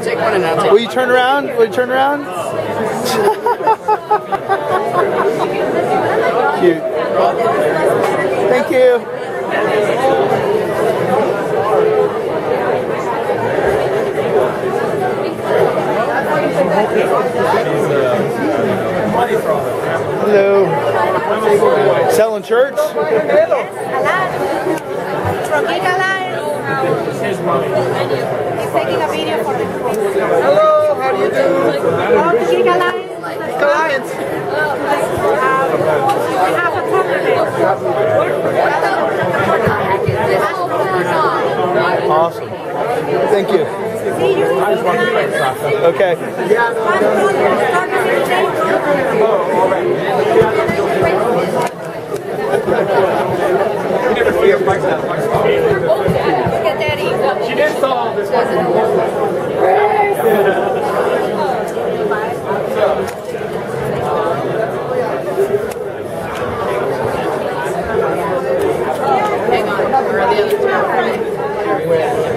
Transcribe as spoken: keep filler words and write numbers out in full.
take one and I'll take Will you turn around? Will you turn around? Cute. Thank you. Hello. Selling shirts? Yes, from Giga Line. He's taking a video for them. Hello, how do you do? Oh, the Giga Line. Clients. Um, we have a tournament. Awesome. Thank you. See you. Okay. She did solve this one. Hang on, where are the other two?